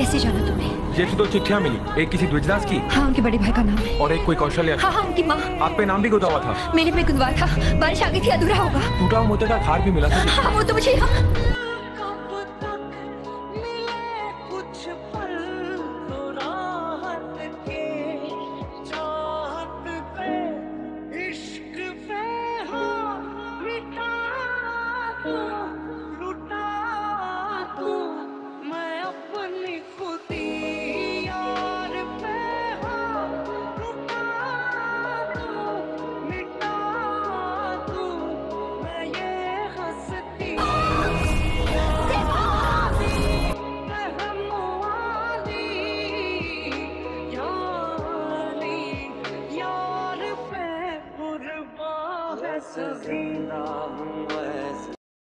कैसे जाना तुमने? ये तो 2 चिट्ठियां मिली, एक किसी द्विजदास की। हाँ, उनके बड़े भाई का नाम है। और एक कोई कौशल्या। हाँ हाँ, उनकी माँ। आप पे नाम भी गुदा हुआ था। मैंने पे गुदवा था, बारिश आ गई थी, अधूरा होगा। टूटा हुआ मोती का हार भी मिला था। हाँ, वो तो मुझे